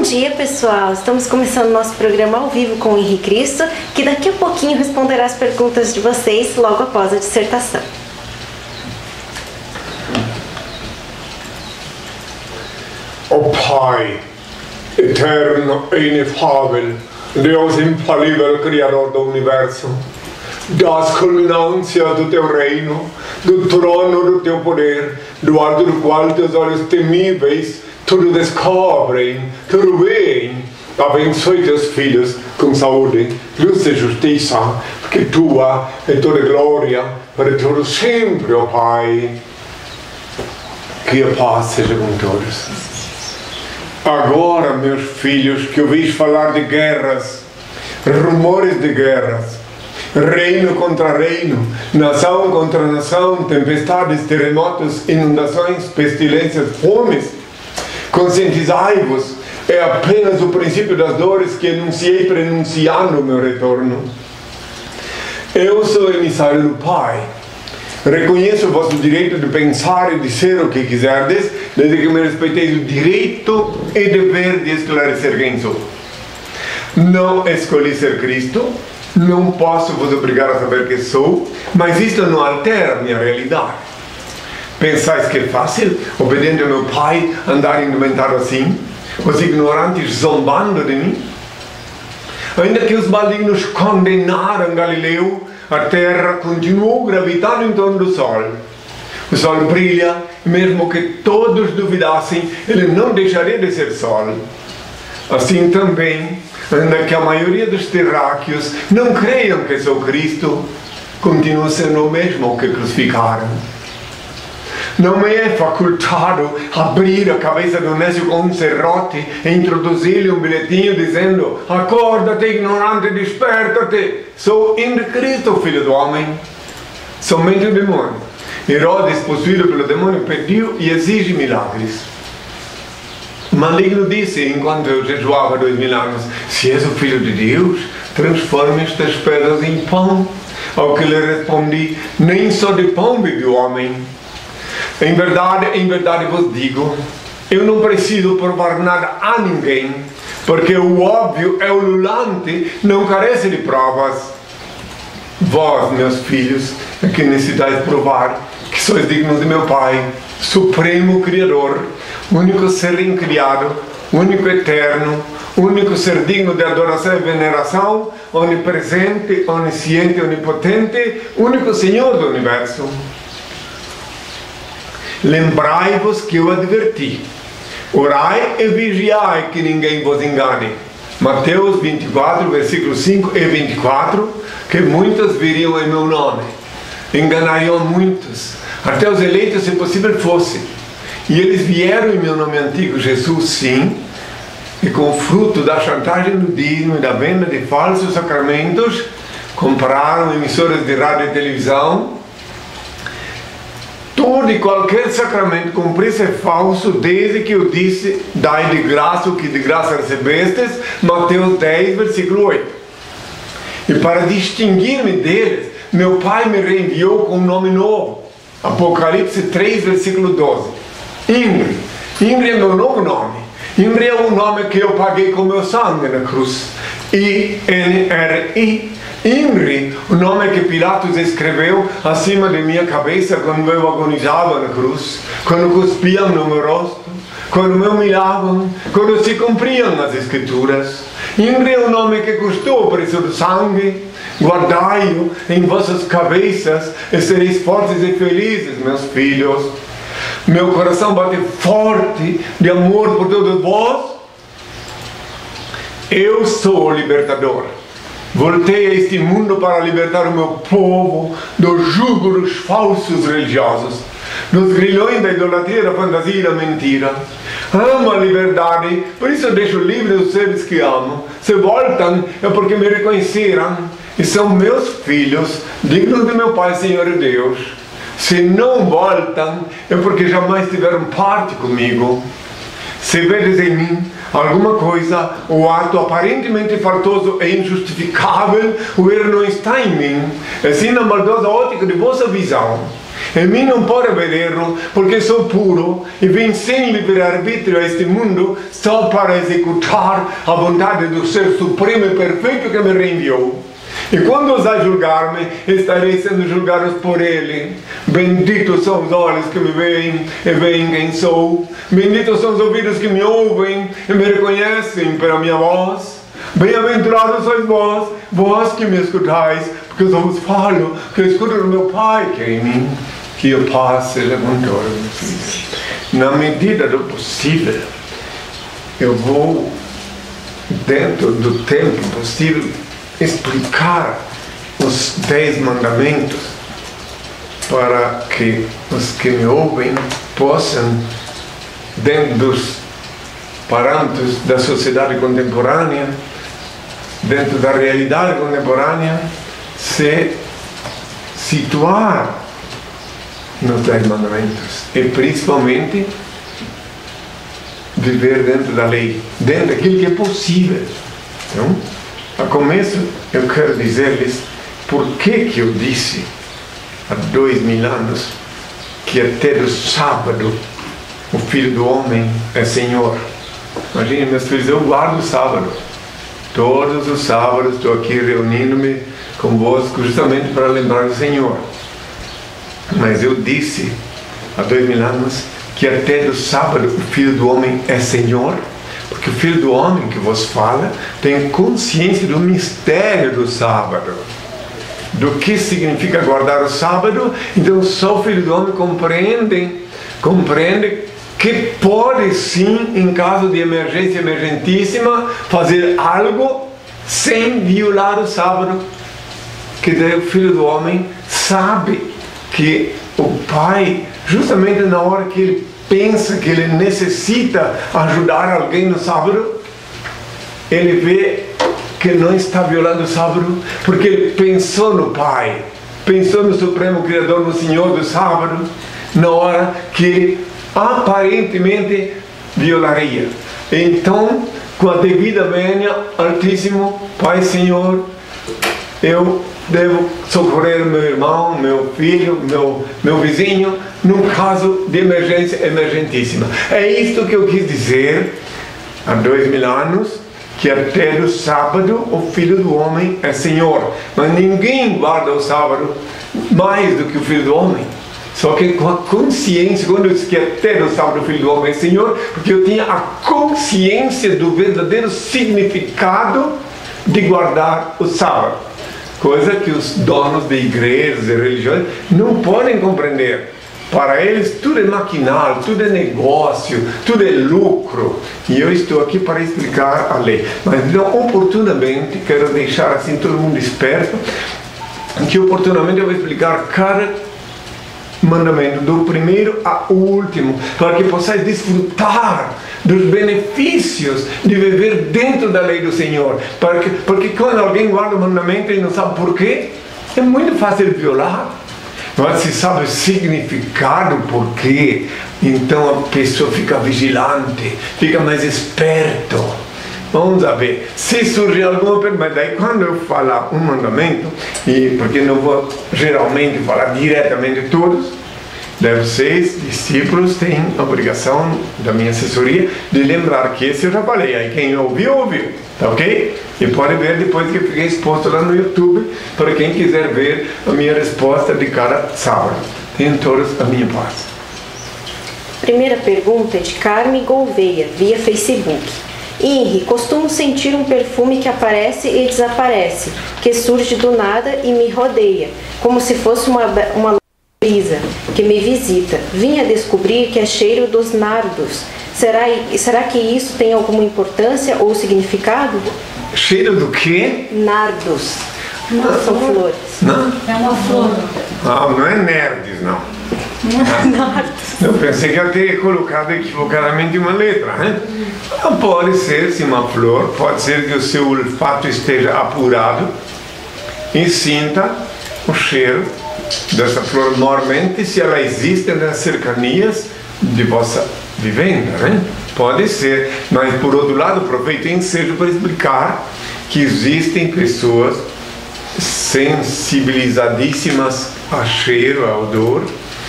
dia, pessoal! Estamos começando nosso programa ao vivo com o Henrique Cristo, que daqui a pouquinho responderá as perguntas de vocês logo após a dissertação. Ó Pai, eterno e inefável, Deus infalível, Criador do Universo, das culminâncias do Teu reino, do trono do Teu poder, do alto do qual Teus olhos temíveis tudo descobrem, tudo veem. Abençoe Teus filhos com saúde, luz e justiça, porque Tua é toda glória para todo sempre, ó Pai. Que a paz seja com todos. Agora, meus filhos, que ouvis falar de guerras, rumores de guerras, reino contra reino, nação contra nação, tempestades, terremotos, inundações, pestilências, fomes, conscientizai-vos, é apenas o princípio das dores que anunciei prenunciando o meu retorno. Eu sou emissário do Pai. Reconheço o vosso direito de pensar e dizer o que quiserdes, desde que me respeiteis o direito e dever de esclarecer quem sou. Não escolhi ser Cristo, não posso vos obrigar a saber quem sou, mas isto não altera a minha realidade. Pensais que é fácil, obediente ao meu Pai, andar indumentado assim? Os ignorantes zombando de mim? Ainda que os malignos condenaram Galileu, a terra continuou gravitando em torno do sol. O sol brilha, e mesmo que todos duvidassem, ele não deixaria de ser sol. Assim também, ainda que a maioria dos terráqueos não creiam que sou Cristo, continua sendo o mesmo que crucificaram. Não me é facultado abrir a cabeça do nécio com um serrote e introduzir-lhe um bilhetinho dizendo: acorda-te, ignorante, desperta-te, sou Cristo, filho do homem. Somente o demônio. Herodes, possuído pelo demônio, pediu e exige milagres. O maligno disse, enquanto eu jejuava 2000 anos: se és o filho de Deus, transforma estas pedras em pão. Ao que lhe respondi: nem só de pão vive o homem. Em verdade vos digo, eu não preciso provar nada a ninguém, porque o óbvio é ululante, não carece de provas. Vós, meus filhos, é que necessitais provar que sois dignos de meu Pai, Supremo Criador, único ser incriado, único eterno, único ser digno de adoração e veneração, onipresente, onisciente, onipotente, único Senhor do Universo. Lembrai-vos que eu adverti: orai e vigiai que ninguém vos engane. Mateus 24, versículos 5 e 24, que muitos viriam em meu nome, enganariam muitos, até os eleitos, se possível fosse. E eles vieram em meu nome antigo, Jesus, sim, e com o fruto da chantagem do dízimo e da venda de falsos sacramentos, compraram emissoras de rádio e televisão. Todo e qualquer sacramento cumprir-se é falso, desde que eu disse: dai de graça o que de graça recebestes, Mateus 10, versículo 8. E para distinguir-me deles, meu Pai me reenviou com um nome novo, Apocalipse 3, versículo 12. Ingri. Ingri é meu novo nome. Ingri é o nome que eu paguei com meu sangue na cruz. I-N-R-I. Ingri, o nome que Pilatos escreveu acima de minha cabeça quando eu agonizava na cruz, quando cuspiam no meu rosto, quando me humilhavam, quando se cumpriam as Escrituras. Ingri é o nome que custou o preço do sangue. Guardai-o em vossas cabeças e sereis fortes e felizes, meus filhos. Meu coração bate forte de amor por todos vós. Eu sou o libertador. Voltei a este mundo para libertar o meu povo do jugo dos falsos religiosos, dos grilhões da idolatria, da fantasia e da mentira. Amo a liberdade, por isso eu deixo livre os seres que amo. Se voltam é porque me reconheceram e são meus filhos, dignos de meu Pai, Senhor e Deus. Se não voltam é porque jamais tiveram parte comigo. Se vedes em mim alguma coisa, o ato aparentemente faltoso e injustificável, o erro não está em mim, é sim na maldosa ótica de vossa visão. Em mim não pode haver erro, porque sou puro e vim sem livre-arbítrio a este mundo só para executar a vontade do Ser Supremo e Perfeito que me reenviou. E quando ousar julgar-me, estarei sendo julgado por Ele. Benditos são os olhos que me veem e veem quem sou. Benditos são os ouvidos que me ouvem e me reconhecem pela minha voz. Bem-aventurados sois vós, vós que me escutais, porque eu só vos falo, que eu escuto do meu Pai que é em mim, que a paz seja com todos. Na medida do possível, eu vou, dentro do tempo possível, explicar os 10 mandamentos para que os que me ouvem possam, dentro dos parâmetros da sociedade contemporânea, dentro da realidade contemporânea, se situar nos 10 mandamentos e principalmente viver dentro da lei, dentro daquilo que é possível. Então, a começo eu quero dizer-lhes por que eu disse há 2000 anos que até do sábado o Filho do Homem é Senhor. Imagine, meus filhos, eu guardo o sábado. Todos os sábados estou aqui reunindo-me convosco justamente para lembrar o Senhor. Mas eu disse há 2000 anos que até do sábado o Filho do Homem é Senhor, porque o Filho do Homem que vos fala tem consciência do mistério do sábado, do que significa guardar o sábado. Então só o Filho do Homem compreende que pode sim, em caso de emergência emergentíssima, fazer algo sem violar o sábado. Que daí o Filho do Homem sabe que o Pai, justamente na hora que ele pensa que ele necessita ajudar alguém no sábado, ele vê que não está violando o sábado, porque ele pensou no Pai, pensou no Supremo Criador, no Senhor do sábado, na hora que ele aparentemente violaria. Então, com a devida vênia, Altíssimo Pai Senhor, eu devo socorrer meu irmão, meu filho, meu vizinho, num caso de emergência emergentíssima. É isto que eu quis dizer há 2000 anos, que até do sábado o Filho do Homem é Senhor. Mas ninguém guarda o sábado mais do que o Filho do Homem. Só que com a consciência, quando eu disse que até do sábado o Filho do Homem é Senhor, porque eu tinha a consciência do verdadeiro significado de guardar o sábado. Coisa que os donos de igrejas e religiões não podem compreender. Para eles tudo é maquinal, tudo é negócio, tudo é lucro. E eu estou aqui para explicar a lei. Mas não, oportunamente, quero deixar assim todo mundo esperto, que oportunamente eu vou explicar cada mandamento, do primeiro ao último, para que possais desfrutar dos benefícios de viver dentro da lei do Senhor. Porque quando alguém guarda o mandamento e não sabe por quê, é muito fácil violar. Mas se sabe o significado, por quê, então a pessoa fica vigilante, fica mais esperto. Vamos ver, se surgir alguma pergunta, daí quando eu falar um mandamento, e porque não vou geralmente falar diretamente de todos, vocês, discípulos, têm a obrigação da minha assessoria de lembrar que esse eu já falei, aí quem ouviu, ouviu, tá ok? E pode ver depois que eu fiquei exposto lá no YouTube, para quem quiser ver a minha resposta de cada sábado. Tenham todos a minha paz. Primeira pergunta é de Carmen Gouveia, via Facebook. Henri, costumo sentir um perfume que aparece e desaparece, que surge do nada e me rodeia, como se fosse uma brisa que me visita. Vim a descobrir que é cheiro dos nardos. Será que isso tem alguma importância ou significado? Cheiro do quê? Nardos. Não são flores. Não? É uma flor. Não é nerds, não. Eu pensei que eu teria colocado equivocadamente uma letra, né? Pode ser, se uma flor, pode ser que o seu olfato esteja apurado e sinta o cheiro dessa flor, normalmente se ela existe nas cercanias de vossa vivenda, né? Pode ser, mas por outro lado, aproveito o ensejo para explicar que existem pessoas sensibilizadíssimas a cheiro, a odor,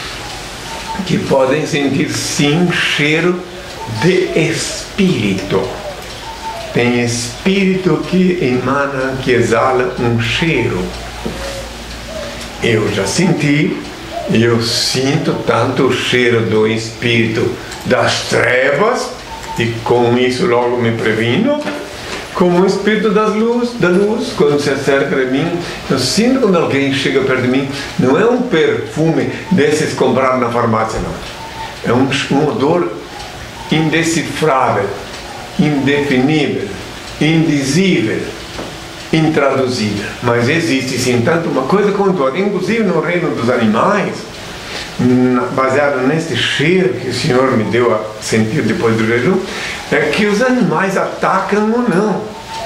que podem sentir sim cheiro de espírito. Tem espírito que emana, que exala um cheiro. Eu já senti, eu sinto tanto o cheiro do espírito das trevas, e com isso logo me previno, como o espírito da luz, quando se acerca de mim. Eu sinto quando alguém chega perto de mim, não é um perfume desses comprados na farmácia, não. É um odor indecifrável, indefinível, indizível, intraduzível. Mas existe sim tanto uma coisa quanto outra, inclusive no reino dos animais, baseado nesse cheiro que o Senhor me deu a sentir depois do jejum, é que os animais atacam ou não.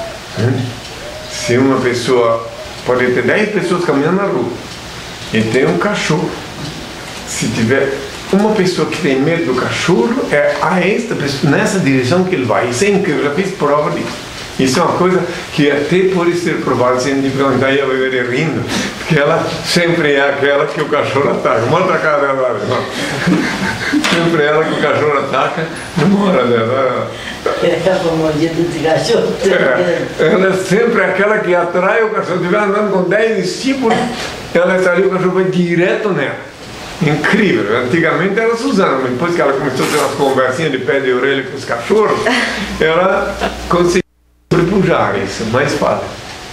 Se uma pessoa, pode ter 10 pessoas caminhando na rua e tem um cachorro, se tiver uma pessoa que tem medo do cachorro, é a esta pessoa, nessa direção que ele vai. Isso é incrível, eu já fiz prova disso. Isso é uma coisa que até pode ser provada cientificamente. Aí ela vai rindo, porque ela sempre é aquela que o cachorro ataca. Mostra a cara dela, irmão. Sempre é ela que o cachorro ataca, não hora dela. Ela mordida de cachorro. Ela é sempre aquela que atrai o cachorro. Se estiver andando com 10 discípulos, ela está ali, o cachorro vai direto nela. Incrível. Antigamente era a Suzana, mas depois que ela começou a ter umas conversinhas de pé de orelha com os cachorros, ela conseguiu pujar isso, mais fácil.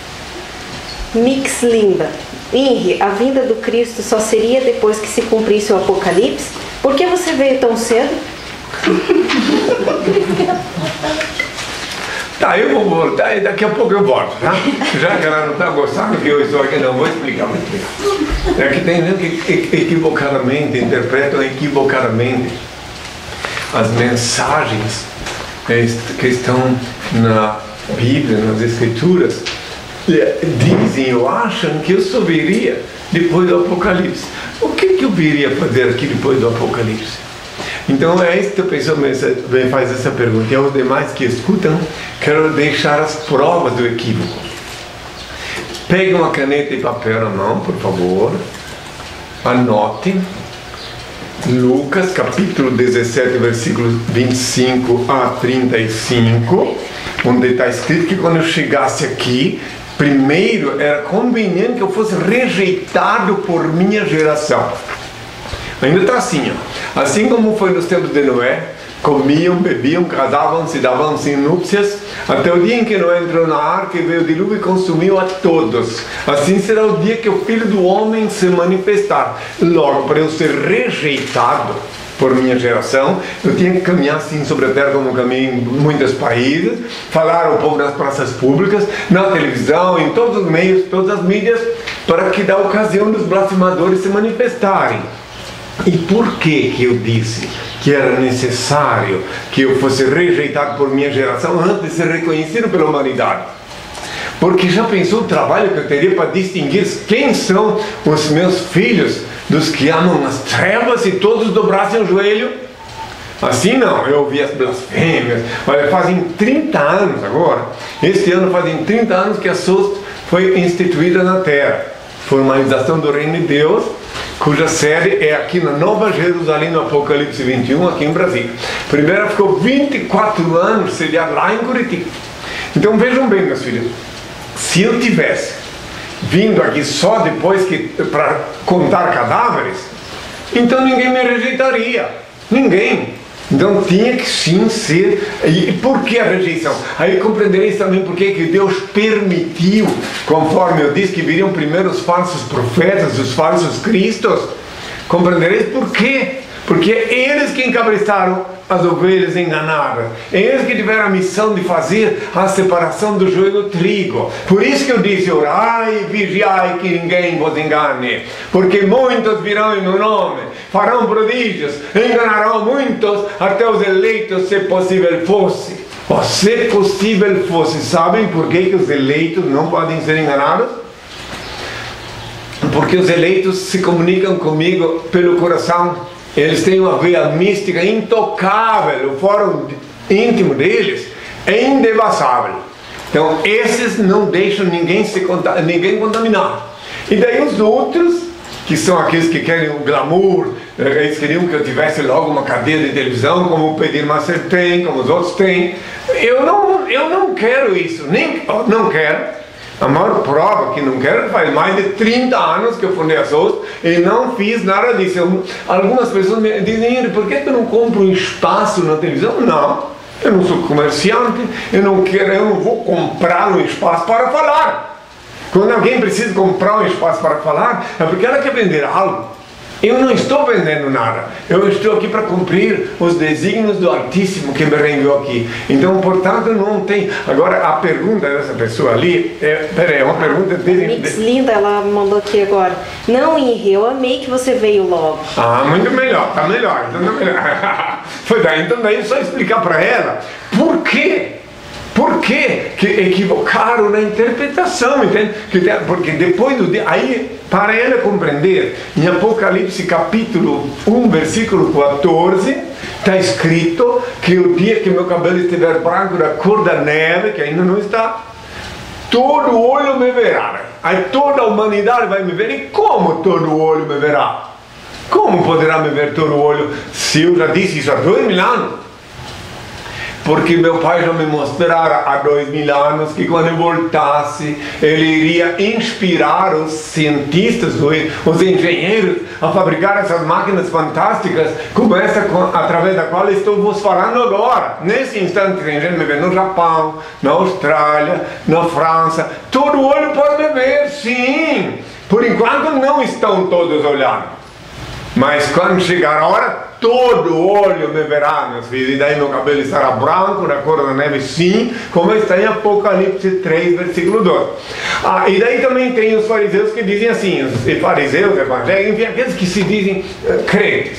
Mix Limba. Henri, a vinda do Cristo só seria depois que se cumprisse o Apocalipse? Por que você veio tão cedo? Tá, eu vou voltar e daqui a pouco eu volto, tá? Já que ela não está gostando que eu estou aqui, não, vou explicar. É que tem gente que equivocadamente, interpretam equivocadamente as mensagens que estão na Bíblia, nas Escrituras, dizem ou acham que eu só viria depois do Apocalipse. O que eu viria fazer aqui depois do Apocalipse? Então esta pessoa me faz essa pergunta, e aos demais que escutam, quero deixar as provas do equívoco. Pegue uma caneta e papel na mão, por favor, anote Lucas capítulo 17, versículos 25 a 35, onde está escrito que quando eu chegasse aqui, primeiro era conveniente que eu fosse rejeitado por minha geração. Ainda está assim, ó. Assim como foi nos tempos de Noé, comiam, bebiam, casavam, se davam sem núpcias, até o dia em que Noé entrou na arca e veio o dilúvio e consumiu a todos. Assim será o dia que o Filho do Homem se manifestar. Logo, para eu ser rejeitado por minha geração, eu tinha que caminhar assim sobre a terra como caminhei em muitos países, falar ao povo nas praças públicas, na televisão, em todos os meios, todas as mídias, para que dá ocasião dos blasfemadores se manifestarem. E por que eu disse que era necessário que eu fosse rejeitado por minha geração antes de ser reconhecido pela humanidade? Porque já pensou o trabalho que eu teria para distinguir quem são os meus filhos dos que amam as trevas e todos dobrassem o joelho? Assim não, eu ouvi as blasfêmias. Olha, fazem 30 anos agora, este ano fazem 30 anos que a SOS foi instituída na Terra. Formalização do Reino de Deus, cuja sede é aqui na Nova Jerusalém, no Apocalipse 21, aqui em Brasília. Primeira ficou 24 anos sediada lá em Curitiba. Então vejam bem, meus filhos, se eu tivesse vindo aqui só depois para contar cadáveres, então ninguém me rejeitaria. Ninguém. Então tinha que sim ser. E por que a rejeição? Aí compreendereis também por que Deus permitiu, conforme eu disse, que viriam primeiro os falsos profetas, os falsos cristos. Compreendereis por quê? Porque eles que encabeçaram as ovelhas enganadas, eles que tiveram a missão de fazer a separação do joio do trigo. Por isso que eu disse: orai e vigiai que ninguém vos engane, porque muitos virão em meu nome, farão prodígios, enganarão muitos, até os eleitos, se possível fosse. Ou se possível fosse. Sabem por que os eleitos não podem ser enganados? Porque os eleitos se comunicam comigo pelo coração. Eles têm uma veia mística intocável, o fórum íntimo deles é indevassável. Então esses não deixam ninguém contaminar. E daí os outros, que são aqueles que querem o glamour, eles queriam que eu tivesse logo uma cadeia de televisão, como o Pedir Macer tem, como os outros têm. Eu não quero isso, não quero. A maior prova que não quero, faz mais de 30 anos que eu fundei a SOS e não fiz nada disso. Algumas pessoas me dizem, por que tu não compra um espaço na televisão? Não, eu não sou comerciante, eu não vou comprar um espaço para falar. Quando alguém precisa comprar um espaço para falar, é porque ela quer vender algo. Eu não estou vendendo nada, eu estou aqui para cumprir os desígnios do Altíssimo que me enviou aqui. Então, portanto, não tem. Agora, a pergunta dessa pessoa ali, é uma pergunta Mix linda, ela mandou aqui agora. Não, Henri, eu amei que você veio logo. Ah, muito melhor, tá melhor. Então, tá melhor. Então daí é só explicar para ela por quê. Por que equivocaram na interpretação, entende? Porque depois do dia, aí, para ela compreender, em Apocalipse capítulo 1, versículo 14, está escrito que o dia que meu cabelo estiver branco da cor da neve, que ainda não está, todo olho me verá. Aí toda a humanidade vai me ver. E como todo olho me verá? Como poderá me ver todo olho se eu já disse isso há 2000 anos? Porque meu pai já me mostrara há 2000 anos que quando eu voltasse, ele iria inspirar os cientistas, os engenheiros a fabricar essas máquinas fantásticas como essa através da qual estou vos falando agora. Nesse instante tem gente me vê no Japão, na Austrália, na França. Todo olho pode me ver, sim. Por enquanto não estão todos olhando. Mas quando chegar a hora, todo olho me verá, meus filhos, e daí meu cabelo estará branco, da cor da neve, sim, como está em Apocalipse 3, versículo 12. E daí também tem os fariseus que dizem assim, os fariseus, evangélicos, enfim, aqueles que se dizem crentes.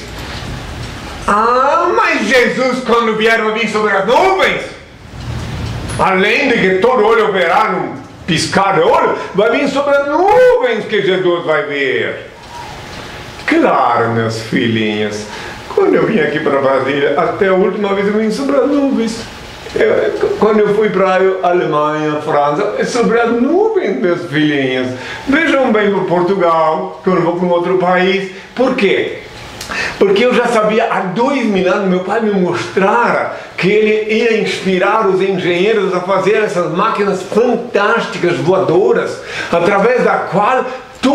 Mas Jesus, quando vier, vai vir sobre as nuvens, além de que todo olho verá num piscar de olho, vai vir sobre as nuvens que Jesus vai ver. Claro, meus filhinhos, quando eu vim aqui para Brasília, até a última vez eu vim sobre as nuvens. Quando eu fui para a Alemanha, França, é sobre as nuvens, meus filhinhos. Vejam bem para Portugal, quando eu vou para um outro país. Por quê? Porque eu já sabia há 2000 anos, meu pai me mostrara que ele ia inspirar os engenheiros a fazer essas máquinas fantásticas, voadoras, através da qual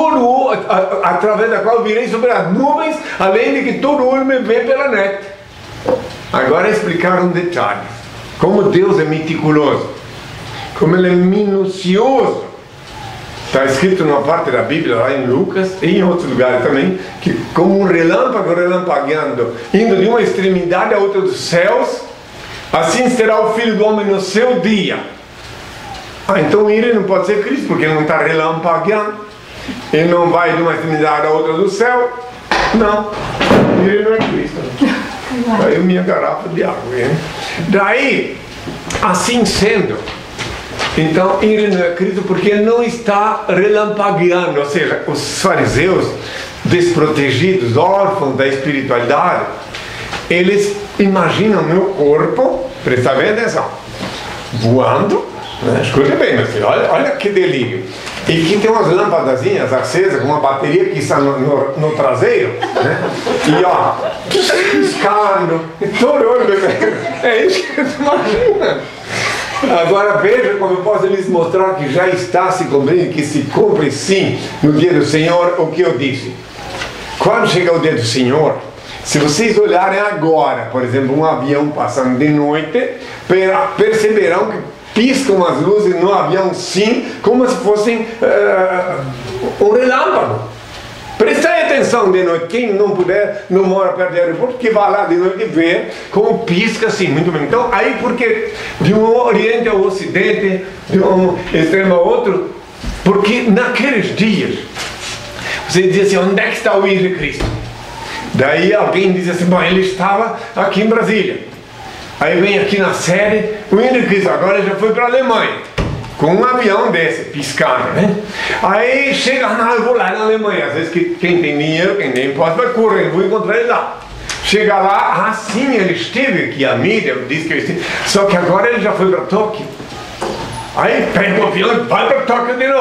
virei sobre as nuvens, além de que todo olho me vê pela net. Agora explicar um detalhe. Como Deus é meticuloso, como Ele é minucioso. Está escrito numa parte da Bíblia, lá em Lucas, e em outros lugares também, que como um relâmpago relampagueando, indo de uma extremidade à outra dos céus, assim será o Filho do Homem no seu dia. Então ele não pode ser Cristo, porque ele não está relampagueando. Ele não vai de uma extremidade à outra do céu. Não, ele não é Cristo. Aí minha garrafa de água, hein? Daí, assim sendo, então ele não é Cristo porque ele não está relampagueando. Ou seja, os fariseus desprotegidos, órfãos da espiritualidade, eles imaginam meu corpo, presta bem atenção, voando, né? Escute bem, meu filho, olha que delírio. E aqui tem umas lâmpadazinhas acesas com uma bateria que está no traseiro, né? E ó, piscando, todo olho. É isso que você imagina. Agora veja como eu posso lhes mostrar que já está se cumprindo, que se cumpre sim no dia do Senhor o que eu disse. Quando chega o dia do Senhor, se vocês olharem agora, por exemplo, um avião passando de noite, perceberão que piscam as luzes no avião sim, como se fossem um relâmpago. Prestem atenção de noite, quem não puder, não mora perto do aeroporto, que vá lá de noite ver como pisca assim, muito bem. Então, aí porque de um oriente ao ocidente, de um extremo ao outro, porque naqueles dias, você diz assim, onde é que está o Henri Cristo? Daí alguém diz assim, bom, ele estava aqui em Brasília. Aí vem aqui na série, o Henri Cristo agora já foi para a Alemanha, com um avião desse, piscando, né? Aí chega, eu vou lá na Alemanha, às vezes quem tem dinheiro, quem tem imposto, vai correr, vou encontrar ele lá. Chega lá, sim, ele esteve aqui, a mídia diz que ele esteve, só que agora ele já foi para Tóquio. Aí pega o avião e vai para Tóquio de novo.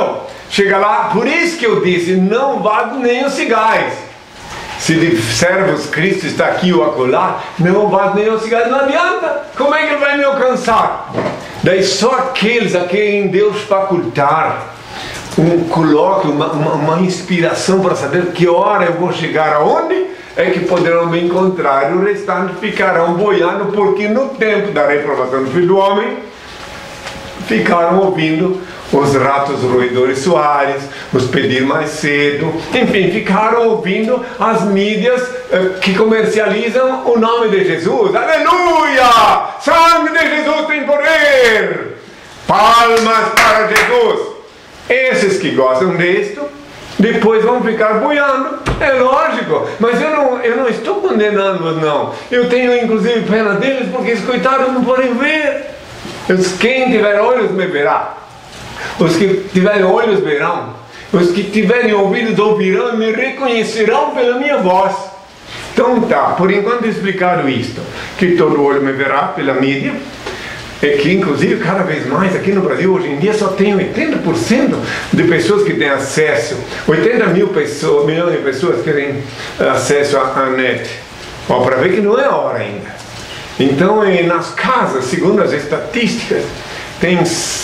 chega lá, por isso que eu disse, não vale nem os cigarros. Se de servos Cristo está aqui ou acolá, não vale nem os cigarros, não adianta. Como é que ele vai me alcançar? Daí só aqueles a quem Deus facultar coloque uma inspiração para saber que hora eu vou chegar aonde, é que poderão me encontrar, e o restante ficarão boiando, porque no tempo da reprovação do Filho do Homem, ficaram ouvindo os ratos roedores soares, os pedir mais cedo, enfim, ficaram ouvindo as mídias que comercializam o nome de Jesus. Aleluia! Sangue de Jesus tem poder! Palmas para Jesus! Esses que gostam disto, depois vão ficar boiando, é lógico, mas eu não estou condenando-os, não. Eu tenho inclusive pena deles, porque os coitados não podem ver. Quem tiver olhos me verá. Os que tiverem olhos verão. Os que tiverem ouvidos ouvirão e me reconhecerão pela minha voz. Então tá, por enquanto explicado isto, que todo olho me verá pela mídia, é que inclusive cada vez mais aqui no Brasil hoje em dia só tem 80% de pessoas que têm acesso, 80 milhões de pessoas que têm acesso à net. Ó, para ver que não é a hora ainda. Então nas casas, segundo as estatísticas, tem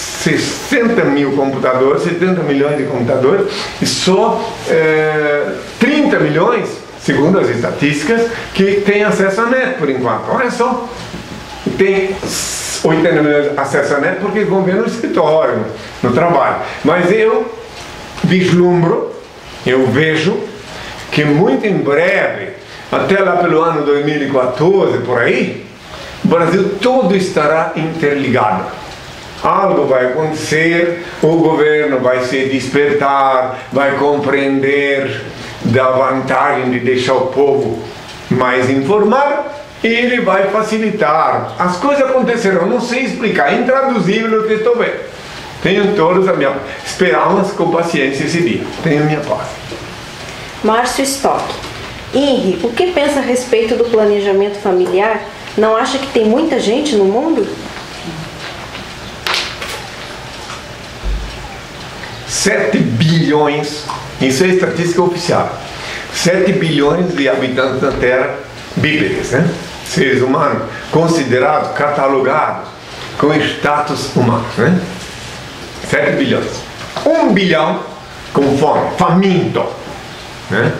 60 mil computadores, 70 milhões de computadores, e só 30 milhões, segundo as estatísticas, que têm acesso à net por enquanto. Olha só, tem 80 milhões de acesso à net porque eles vão ver no escritório, no trabalho. Mas eu vislumbro, eu vejo que muito em breve, até lá pelo ano 2014, por aí, o Brasil todo estará interligado. Algo vai acontecer, o governo vai se despertar, vai compreender da vantagem de deixar o povo mais informado, e ele vai facilitar. As coisas acontecerão, não sei explicar, é intraduzível o que estou vendo. Tenho todos a minha... Esperamos com paciência esse dia. Tenho a minha paz. Márcio Stock. Henri, o que pensa a respeito do planejamento familiar? Não acha que tem muita gente no mundo? 7 bilhões, isso é estatística oficial, 7 bilhões de habitantes da Terra bípedes, né? Seres humanos considerados, catalogados com status humano, né? 7 bilhões. 1 bilhão com fome, faminto, né?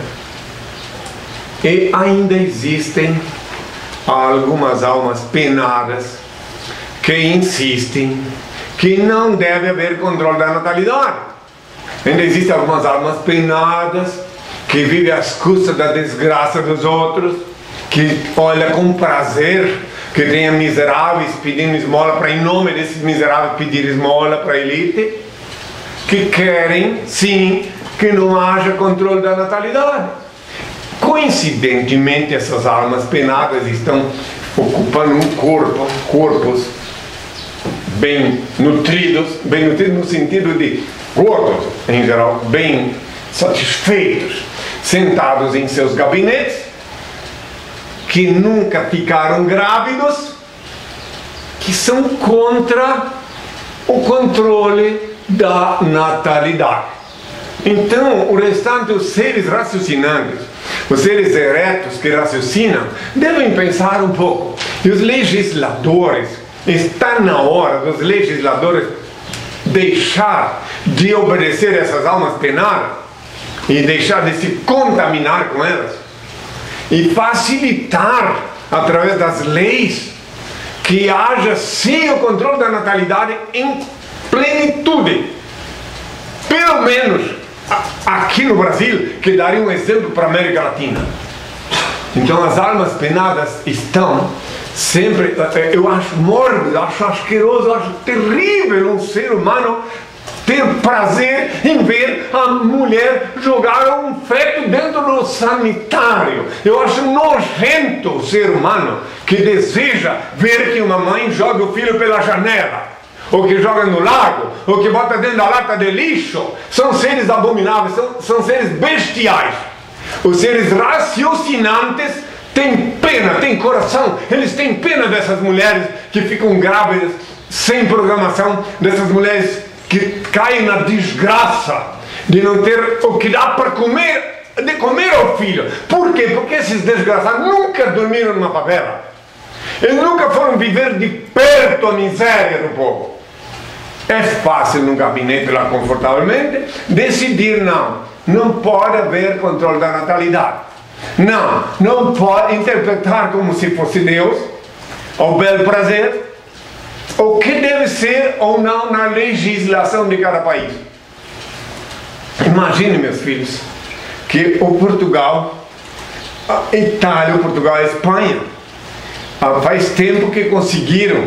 E ainda existem algumas almas penadas que insistem que não deve haver controle da natalidade. Ainda existem algumas almas penadas que vivem às custas da desgraça dos outros, que olha com prazer que tenha miseráveis pedindo esmola para, em nome desses miseráveis, pedir esmola para a elite, que querem, sim, que não haja controle da natalidade. Coincidentemente, essas almas penadas estão ocupando corpos bem nutridos no sentido de gordos, em geral, bem satisfeitos, sentados em seus gabinetes, que nunca ficaram grávidos, que são contra o controle da natalidade. Então, o restante, os seres raciocinantes, os seres eretos que raciocinam, devem pensar um pouco. E os legisladores, está na hora dos legisladores deixar de obedecer essas almas penadas e deixar de se contaminar com elas e facilitar, através das leis, que haja sim o controle da natalidade em plenitude. Pelo menos aqui no Brasil, que daria um exemplo para a América Latina. Então as almas penadas estão sempre, eu acho mórbido, acho asqueroso, acho terrível um ser humano ter prazer em ver a mulher jogar um feto dentro do sanitário. Eu acho nojento o ser humano que deseja ver que uma mãe joga o filho pela janela, ou que joga no lago, ou que bota dentro da lata de lixo. São seres abomináveis, são seres bestiais. Os seres raciocinantes têm pena, têm coração, eles têm pena dessas mulheres que ficam grávidas sem programação, dessas mulheres que caem na desgraça de não ter o que dá para comer, de comer ao filho. Por quê? Porque esses desgraçados nunca dormiram numa favela. Eles nunca foram viver de perto a miséria do povo. É fácil num gabinete lá confortavelmente decidir não pode haver controle da natalidade. Não pode interpretar como se fosse Deus, ao bel prazer, o que deve ser ou não na legislação de cada país. Imagine, meus filhos, que o Portugal, a Itália, o Portugal e a Espanha, faz tempo que conseguiram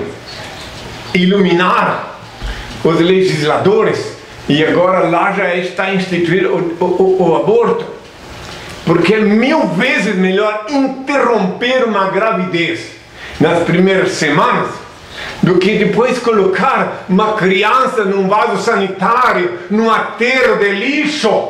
iluminar os legisladores e agora lá já está instituído o aborto, porque é 1000 vezes melhor interromper uma gravidez nas primeiras semanas do que depois colocar uma criança num vaso sanitário, num aterro de lixo.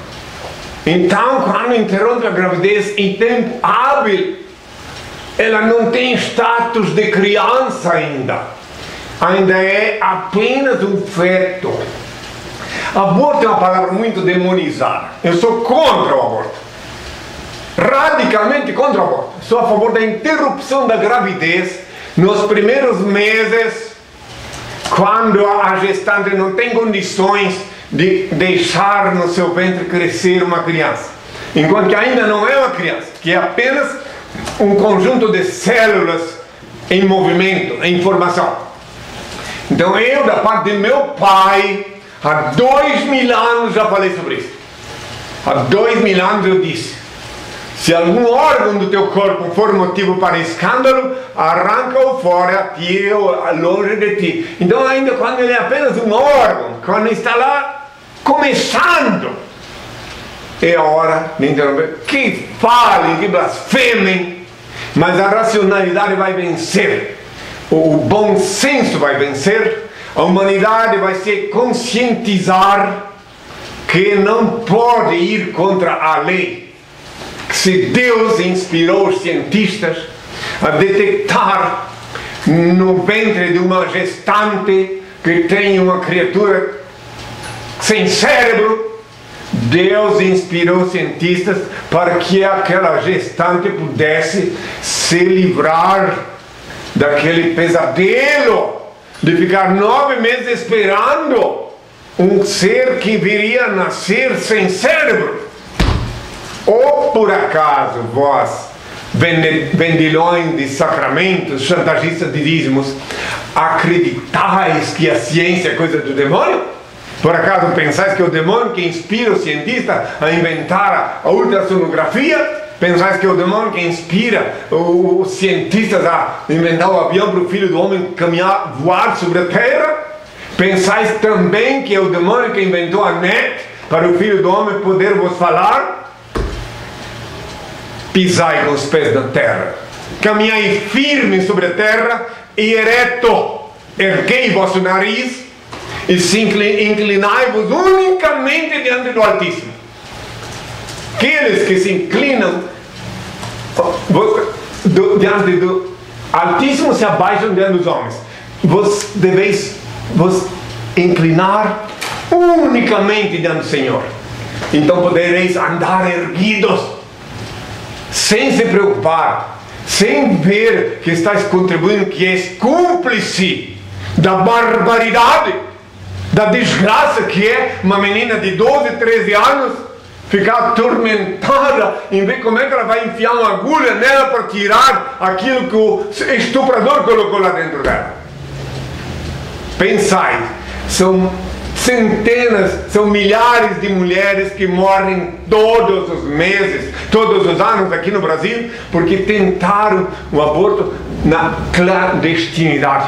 Então, quando interrompe a gravidez em tempo hábil, ela não tem status de criança ainda é apenas um feto. Aborto é uma palavra muito demonizada. Eu sou contra o aborto, radicalmente contra o aborto. Sou a favor da interrupção da gravidez nos primeiros meses, quando a gestante não tem condições de deixar no seu ventre crescer uma criança, enquanto que ainda não é uma criança, que é apenas um conjunto de células em movimento, em formação. Então eu, da parte de meu pai, há 2000 anos já falei sobre isso. Há 2000 anos eu disse: se algum órgão do teu corpo for motivo para escândalo, arranca-o fora, tira-o longe de ti. Então ainda quando ele é apenas um órgão, quando está lá começando, é a hora de interromper. Que falem, que blasfemem, mas a racionalidade vai vencer, o bom senso vai vencer, a humanidade vai se conscientizar que não pode ir contra a lei. Se Deus inspirou os cientistas a detectar no ventre de uma gestante que tem uma criatura sem cérebro, Deus inspirou os cientistas para que aquela gestante pudesse se livrar daquele pesadelo de ficar 9 meses esperando um ser que viria a nascer sem cérebro. Ou por acaso vós, vendilhões de sacramentos, chantagistas de dízimos, acreditais que a ciência é coisa do demônio? Por acaso pensais que é o demônio que inspira o cientista a inventar a ultrassonografia? Pensais que é o demônio que inspira os cientistas a inventar o avião para o filho do homem caminhar, voar sobre a terra? Pensais também que é o demônio que inventou a net para o filho do homem poder vos falar? Pisai com os pés na terra, caminhai firme sobre a terra e ereto, erguei vosso nariz e inclinai-vos unicamente diante do Altíssimo. Aqueles que se inclinam diante do Altíssimo se abaixam diante dos homens. Vos deveis vos inclinar unicamente diante do Senhor. Então podereis andar erguidos, sem se preocupar, sem ver que estáis contribuindo, que és cúmplice da barbaridade, da desgraça que é uma menina de 12, 13 anos ficar atormentada em ver como é que ela vai enfiar uma agulha nela para tirar aquilo que o estuprador colocou lá dentro dela. Pensai, são centenas, são milhares de mulheres que morrem todos os meses, todos os anos aqui no Brasil, porque tentaram o aborto na clandestinidade.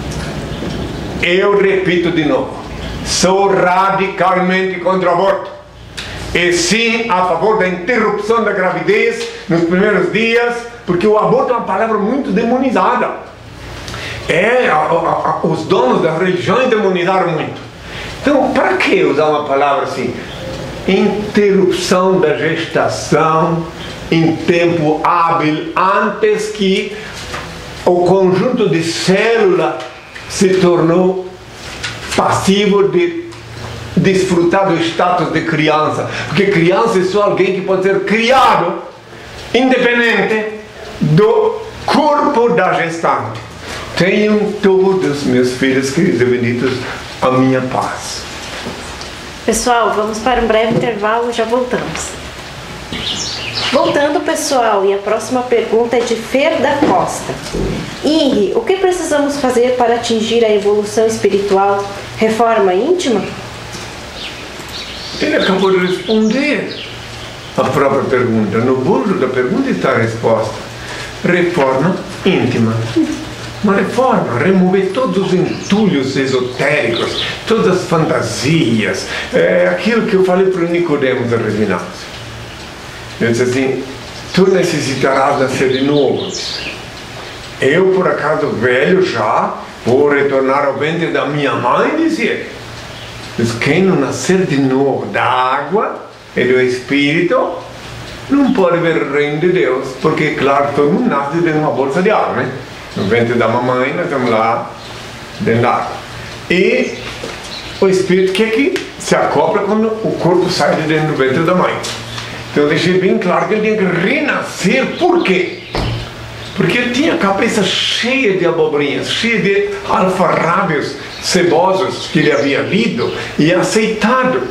Eu repito de novo, sou radicalmente contra o aborto. E sim a favor da interrupção da gravidez nos primeiros dias, porque o aborto é uma palavra muito demonizada. Os donos das religiões demonizaram muito. Então, para que usar uma palavra assim? Interrupção da gestação em tempo hábil, antes que o conjunto de células se tornou passivo de desfrutar do status de criança, porque criança é só alguém que pode ser criado independente do corpo da gestante. Tenham todos meus filhos queridos e benditos a minha paz. Pessoal, vamos para um breve intervalo, já voltamos. Voltando, pessoal, e a próxima pergunta é de Fer da Costa. Inri, o que precisamos fazer para atingir a evolução espiritual? Reforma íntima? Ele acabou de responder a própria pergunta. No bojo da pergunta está a resposta. Reforma íntima. Uma reforma, remover todos os entulhos esotéricos, todas as fantasias, aquilo que eu falei para o Nicodemos Reginato. Eu disse assim, tu necessitarás nascer de novo. Eu, por acaso velho já, vou retornar ao ventre da minha mãe, dizia ele. Mas quem não nascer de novo da água e do Espírito, não pode ver o reino de Deus, porque, claro, todo mundo nasce dentro de uma bolsa de água, né? No ventre da mamãe, nós estamos lá dentro da água. E o Espírito que se acopla quando o corpo sai de dentro do ventre da mãe. Então eu deixei bem claro que ele tinha que renascer. Por quê? Porque ele tinha a cabeça cheia de abobrinhas, cheia de alfarrábios cebosos que ele havia lido e aceitado.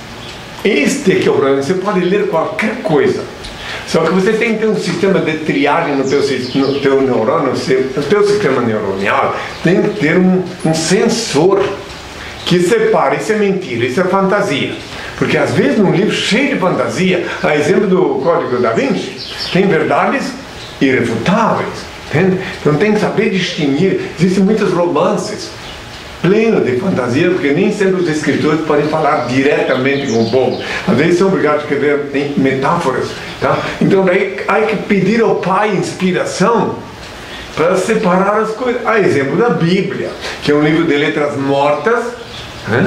Este que é o problema. Você pode ler qualquer coisa, só que você tem que ter um sistema de triagem no teu neurônio, no teu sistema neuronial. Tem que ter um sensor que separe isso é mentira, isso é fantasia. Porque às vezes num livro cheio de fantasia, a exemplo do Código da Vinci, tem verdades irrefutáveis, entende? Então tem que saber distinguir. Existem muitos romances plenos de fantasia, porque nem sempre os escritores podem falar diretamente com o povo. Às vezes são obrigados a escrever metáforas, tá? Então daí há que pedir ao Pai inspiração para separar as coisas. A exemplo da Bíblia, que é um livro de letras mortas, né?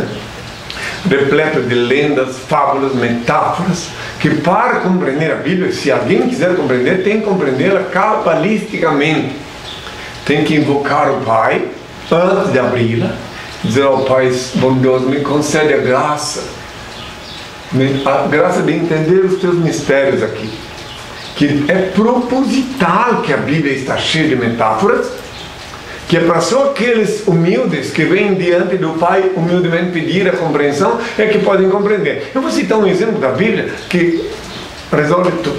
Repleto de lendas, fábulas, metáforas, que para compreender a Bíblia, se alguém quiser compreender, tem que compreendê-la cabalisticamente. Tem que invocar o Pai antes de abri-la, dizer ao Pai bondoso, me concede a graça de entender os teus mistérios aqui. Que é proposital que a Bíblia está cheia de metáforas, que é para só aqueles humildes que vêm diante do Pai humildemente pedir a compreensão, é que podem compreender. Eu vou citar um exemplo da Bíblia que resolve tudo.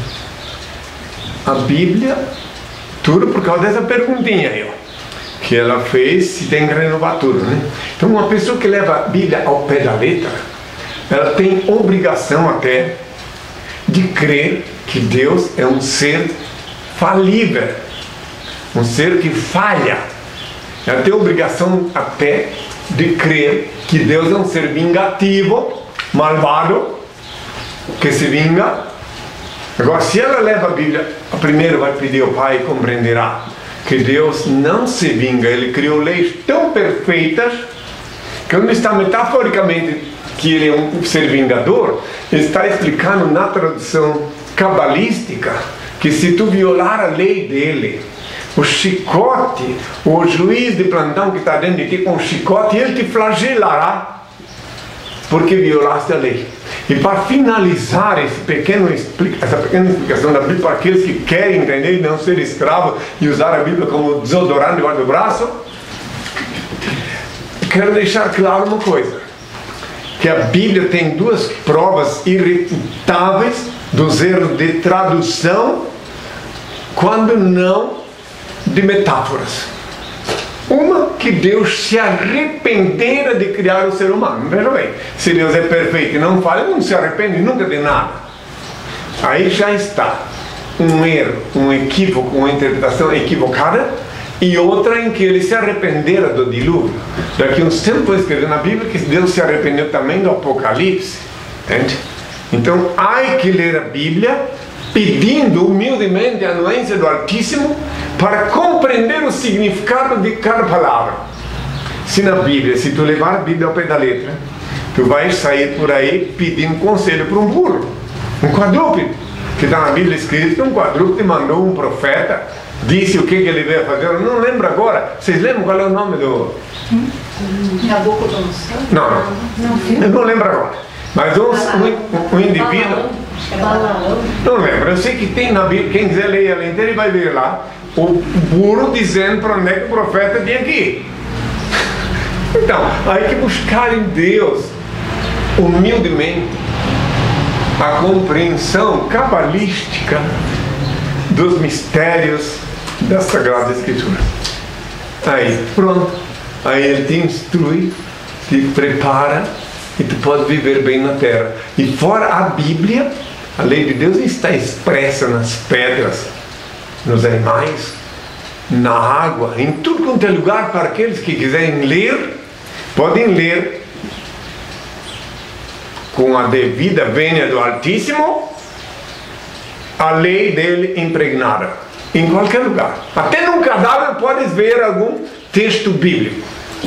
A Bíblia, tudo por causa dessa perguntinha aí, que ela fez, se tem que renovar tudo, né? Então uma pessoa que leva a Bíblia ao pé da letra, ela tem obrigação até de crer que Deus é um ser falível, um ser que falha. Ela tem obrigação até de crer que Deus é um ser vingativo, malvado, que se vinga. Agora, se ela leva a Bíblia, primeiro vai pedir ao Pai e compreenderá que Deus não se vinga. Ele criou leis tão perfeitas que quando está metaforicamente que ele é um ser vingador, ele está explicando na tradução cabalística que se tu violar a lei dele, o chicote, o juiz de plantão que está dentro de ti com o chicote, ele te flagelará porque violaste a lei. E para finalizar essa pequena explicação da Bíblia para aqueles que querem entender e não ser escravos e usar a Bíblia como desodorante debaixo do braço, quero deixar claro uma coisa, que a Bíblia tem duas provas irrefutáveis dos erros de tradução, quando não de metáforas. Uma, que Deus se arrependera de criar o ser humano. Veja bem, se Deus é perfeito e não falha, não se arrepende nunca de nada. Aí já está um erro, um equívoco, uma interpretação equivocada, e outra em que ele se arrependera do dilúvio. Daqui a uns tempos vou escrever na Bíblia que Deus se arrependeu também do Apocalipse, entende? Então há que ler a Bíblia pedindo humildemente a anuência do Altíssimo para compreender o significado de cada palavra. Se na Bíblia, se tu levar a Bíblia ao pé da letra, tu vais sair por aí pedindo conselho para um burro, um quadrúpede, que está na Bíblia escrito que um quadrúpede mandou um profeta disse o que ele veio fazer. Eu não lembro agora. Vocês lembram qual é o nome do... Nabucodonosor? Não, eu não lembro agora. Mas um indivíduo... Não lembro. Eu sei que tem na Bíblia, quem quiser ler ela inteira vai ver lá, o burro dizendo para onde é que o profeta tinha que ir. Então, aí que buscar em Deus, humildemente, a compreensão cabalística dos mistérios da Sagrada Escritura. Aí, pronto. Aí ele te instrui, te prepara e tu pode viver bem na terra. E fora a Bíblia, a lei de Deus está expressa nas pedras, nos animais, na água, em tudo quanto é lugar. Para aqueles que quiserem ler, podem ler com a devida vênia do Altíssimo, a lei dele impregnada, em qualquer lugar. Até num cadáver podes ver algum texto bíblico.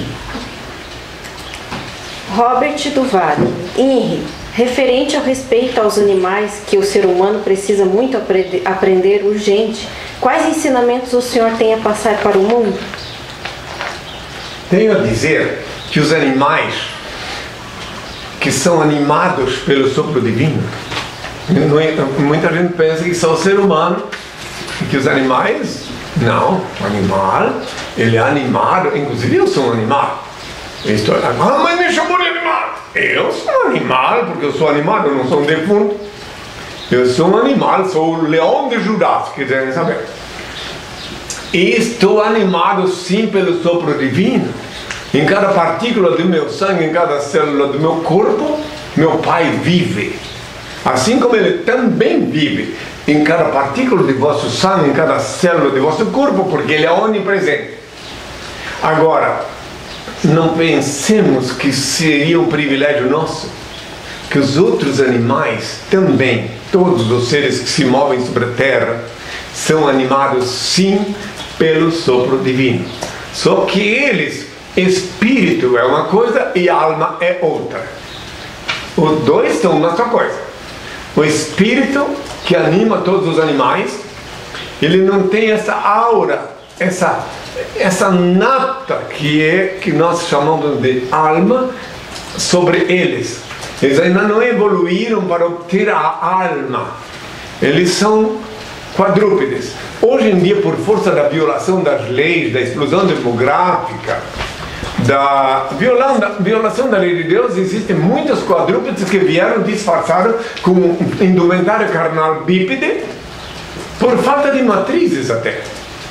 Robert do Vale. Henry, referente ao respeito aos animais que o ser humano precisa muito aprender urgente, quais ensinamentos o senhor tem a passar para o mundo? Tenho a dizer que os animais que são animados pelo sopro divino, muita gente pensa que só o ser humano, que os animais, não, o animal, ele é animado, inclusive eu sou um animal. Mas me chamou de animal. Eu sou um animal, porque eu sou animado, eu não sou um defunto. Eu sou um animal, sou o leão de Judá, se quiserem saber. E estou animado sim pelo sopro divino. Em cada partícula do meu sangue, em cada célula do meu corpo, meu Pai vive. Assim como Ele também vive em cada partícula de vosso sangue, em cada célula de vosso corpo, porque Ele é onipresente. Agora, não pensemos que seria um privilégio nosso, que os outros animais também, todos os seres que se movem sobre a terra, são animados sim pelo sopro divino. Só que eles, espírito é uma coisa e alma é outra. Os dois são uma só coisa. O espírito que anima todos os animais, ele não tem essa aura, essa nata que nós chamamos de alma sobre eles. Eles ainda não evoluíram para obter a alma. Eles são quadrúpedes. Hoje em dia, por força da violação das leis, da explosão demográfica, da violação da lei de Deus, existem muitos quadrúpedes que vieram disfarçados com indumentária carnal bípede, por falta de matrizes até.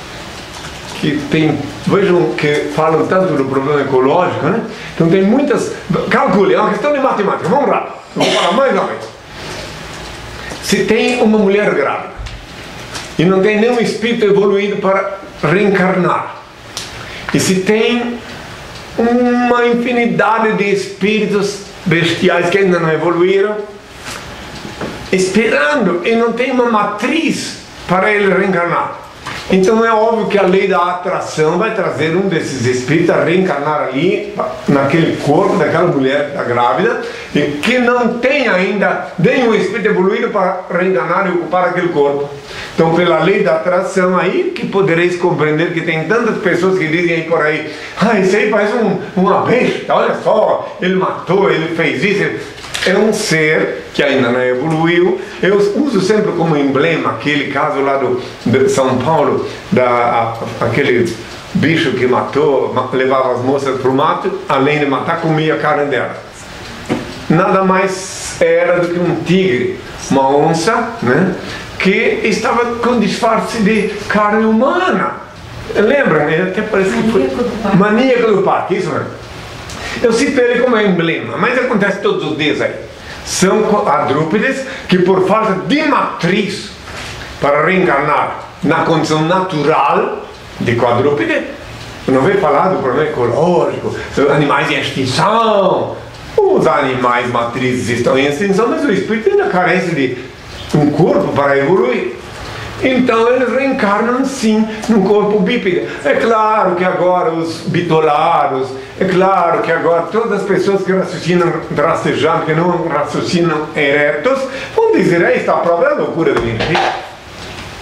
Vejam que falam tanto do problema ecológico, né? Então tem muitas... Calcule, é uma questão de matemática, vamos lá, eu vou falar mais ou menos. Se tem uma mulher grávida e não tem nenhum espírito evoluído para reencarnar, e se tem uma infinidade de espíritos bestiais que ainda não evoluíram, esperando, e não tem uma matriz para ele reencarnar, então é óbvio que a lei da atração vai trazer um desses espíritos a reencarnar ali, naquele corpo daquela mulher que está grávida, e que não tem ainda nenhum espírito evoluído para reencarnar e ocupar aquele corpo. Então, pela lei da atração, aí que podereis compreender que tem tantas pessoas que dizem aí por aí: isso aí parece uma besta, olha só, ele matou, ele fez isso. É um ser que ainda não evoluiu. Eu uso sempre como emblema aquele caso lá de São Paulo, aquele bicho que matou, levava as moças para o mato, além de matar, comia a carne dela. Nada mais era do que um tigre, uma onça, né, que estava com disfarce de carne humana. Lembram? Até parece que foi maníaco do parque, isso mesmo. Eu cito ele como emblema, mas acontece todos os dias aí. São quadrúpedes que, por falta de matriz para reencarnar na condição natural de quadrúpede, não veio falar do problema ecológico, animais em extinção. Os animais matrizes estão em extinção, mas o espírito ainda carece de um corpo para evoluir. Então eles reencarnam sim num corpo bípede. É claro que agora os bitolados, é claro que agora todas as pessoas que raciocinam rastejando, que não raciocinam eretos, vão dizer: está a prova da loucura do indivíduo.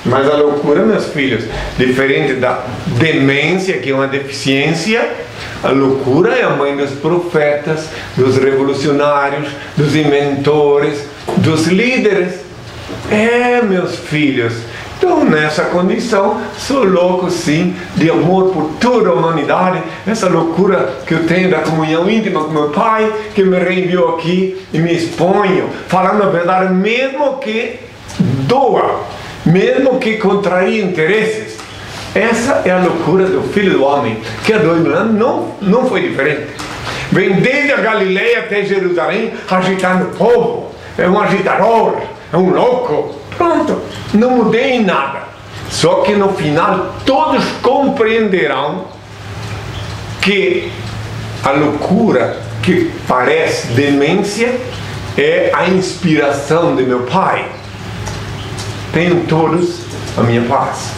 Mas a loucura, meus filhos, diferente da demência, que é uma deficiência, a loucura é a mãe dos profetas, dos revolucionários, dos inventores, dos líderes. Meus filhos. Então, nessa condição, sou louco sim, de amor por toda a humanidade, essa loucura que eu tenho da comunhão íntima com meu Pai, que me reenviou aqui e me exponho, falando a verdade, mesmo que doa, mesmo que contraria interesses. Essa é a loucura do Filho do Homem, que há 2000 anos não foi diferente. Vem desde a Galileia até Jerusalém, agitando o povo, é um agitador, é um louco. Pronto, não mudei em nada. Só que no final todos compreenderão que a loucura que parece demência é a inspiração de meu Pai. Tenham todos a minha paz.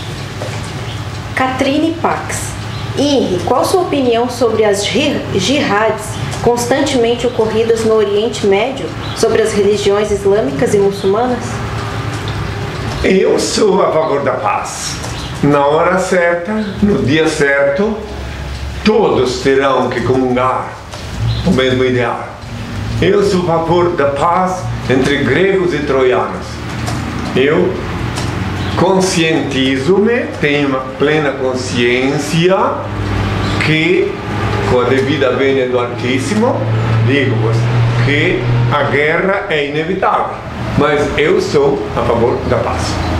Catrine Pax. Henri, qual sua opinião sobre as jihads constantemente ocorridas no Oriente Médio, sobre as religiões islâmicas e muçulmanas? Eu sou a favor da paz. Na hora certa, no dia certo, todos terão que comungar o mesmo ideal. Eu sou a favor da paz entre gregos e troianos. Eu conscientizo-me, tenho uma plena consciência que, com a devida vênia do Altíssimo, digo-vos que a guerra é inevitável. Mas eu sou a favor da paz.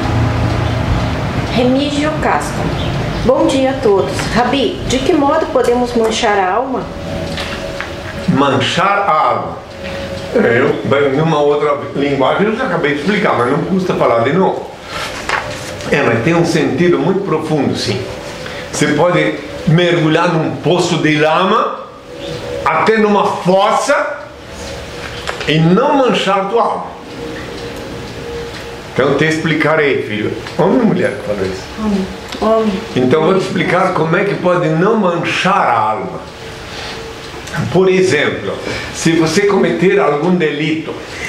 Remígio Castro. Bom dia a todos. Rabi, de que modo podemos manchar a alma? Manchar a alma. Numa outra linguagem eu já acabei de explicar, mas não custa falar de novo. Mas tem um sentido muito profundo, sim. Você pode mergulhar num poço de lama, até numa fossa, e não manchar tua alma. Então te explicarei, filho. Homem ou mulher que falou isso? Homem. Então vou te explicar como é que pode não manchar a alma. Por exemplo, se você cometer algum delito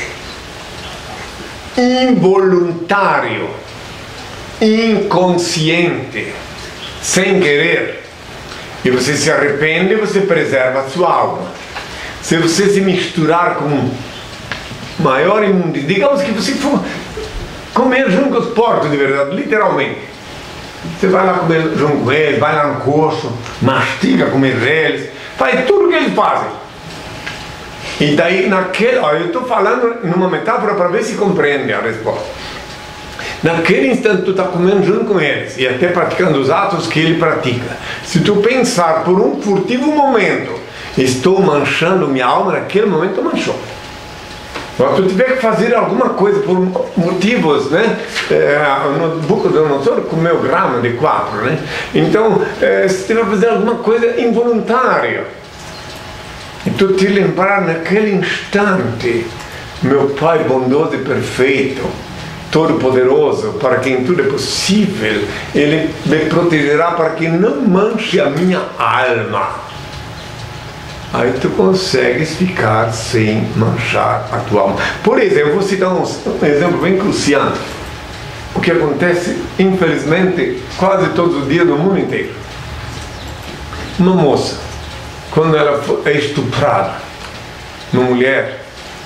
involuntário, inconsciente, sem querer, e você se arrepende, você preserva a sua alma. Se você se misturar com maior imundícia, digamos que você for comer junto com os porcos de verdade, literalmente. Você vai lá comer junto com eles, vai lá no coxo, mastiga comer eles, faz tudo o que eles fazem. E daí eu estou falando numa metáfora para ver se compreende a resposta. Naquele instante tu está comendo junto com eles e até praticando os atos que ele pratica. Se tu pensar por um furtivo momento, estou manchando minha alma, naquele momento manchou. Se tu tiver que fazer alguma coisa por motivos, né? No Nabucodonosor comeu grama de 4, né? Então, se tiver que fazer alguma coisa involuntária, e tu te lembrar naquele instante, meu Pai bondoso e perfeito, Todo-Poderoso, para quem tudo é possível, Ele me protegerá para que não manche a minha alma. Aí tu consegues ficar sem manchar a tua alma. Por exemplo, vou citar um exemplo bem cruciante. O que acontece, infelizmente, quase todos os dias no mundo inteiro. Uma moça, quando ela é estuprada, uma mulher,